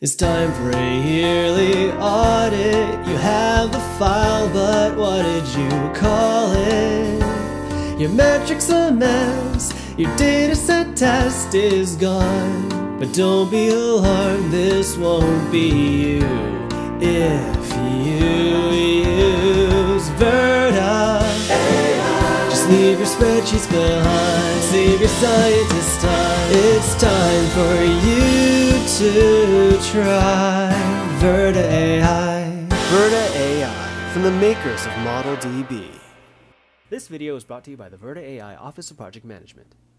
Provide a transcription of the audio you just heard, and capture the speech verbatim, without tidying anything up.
It's time for a yearly audit. You have the file, but what did you call it? Your metric's a mess, your dataset test is gone. But don't be alarmed, this won't be you if you use Verta. Just leave your spreadsheets behind, save your scientist time. It's time for you to try Verta dot A I. Verta dot A I, from the makers of ModelDB. This video is brought to you by the Verta dot A I Office of Project Management.